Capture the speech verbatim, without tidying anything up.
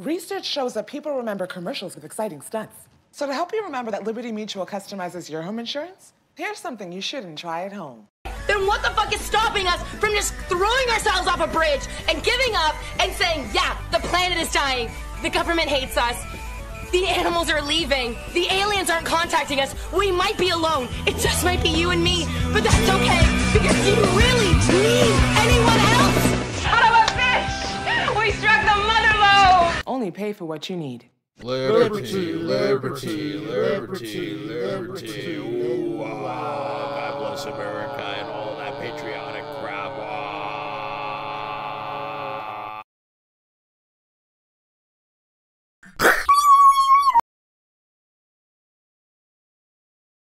Research shows that people remember commercials with exciting stunts. So to help you remember that Liberty Mutual customizes your home insurance, here's something you shouldn't try at home. Then what the fuck is stopping us from just throwing ourselves off a bridge and giving up and saying, yeah, the planet is dying, the government hates us, the animals are leaving, the aliens aren't contacting us, we might be alone, it just might be you and me, but that's okay, because do you really need anyone else? Son of a bitch! We struck the mother lode! Only pay for what you need. Liberty, liberty, liberty, liberty. Ooh, ah, God bless America and all that patriotic